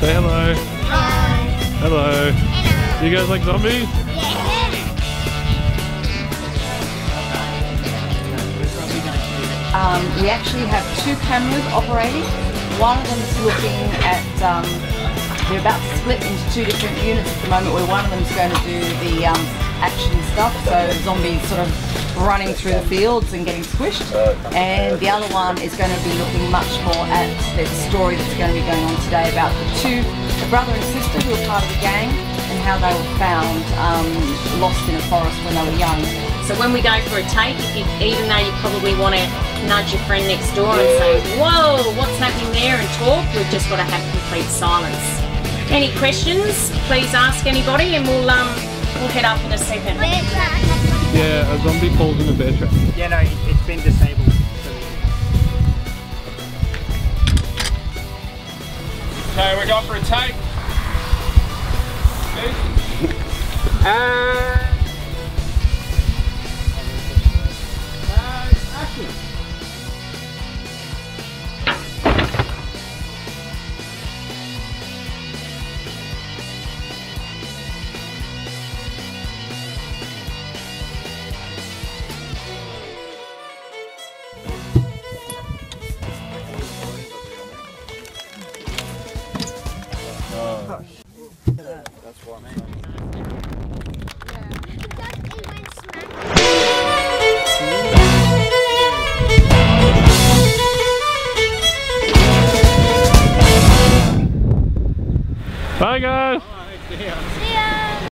Say hello. Hello. Hello. You guys like zombies? We actually have 2 cameras operating. One of them is looking at, they're about to split into 2 different units at the moment, where one of them is going to do the action stuff, so zombies sort of running through the fields and getting squished, and the other one is going to be looking much more at the story that's going to be going on today about the brother and sister who are part of the gang and how they were found lost in a forest when they were young. So when we go for a take, even though you probably want to nudge your friend next door and say, whoa, what's happening there, and talk, we've just got to have complete silence. Any questions, please ask anybody, and we'll head up in a second. Yeah, a zombie falls in a bear trap. Yeah, no, it's been disabled. Okay, we're going for a take. Action. That's what I mean. Bye guys. See ya.